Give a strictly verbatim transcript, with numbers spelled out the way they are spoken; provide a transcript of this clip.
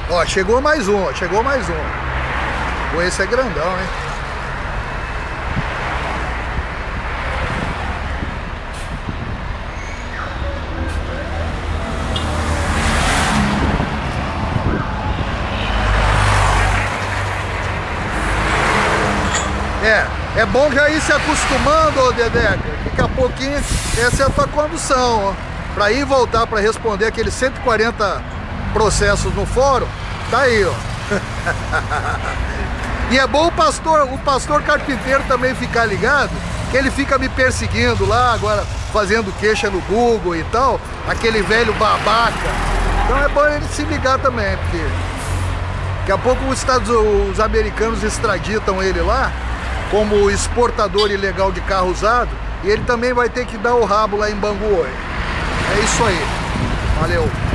Ó, chegou mais um, ó, chegou mais um. Pô, esse é grandão, hein? É, é bom já ir se acostumando, ô Dedeca. Daqui a pouquinho, essa é a tua condução, ó. Pra ir e voltar pra responder aqueles cento e quarenta processos no fórum, tá aí, ó. E é bom o pastor, o pastor carpinteiro também ficar ligado, que ele fica me perseguindo lá, agora fazendo queixa no Google e tal, aquele velho babaca. Então é bom ele se ligar também, porque daqui a pouco os, Estados, os americanos extraditam ele lá, como exportador ilegal de carro usado, e ele também vai ter que dar o rabo lá em Bangu. É isso aí. Valeu.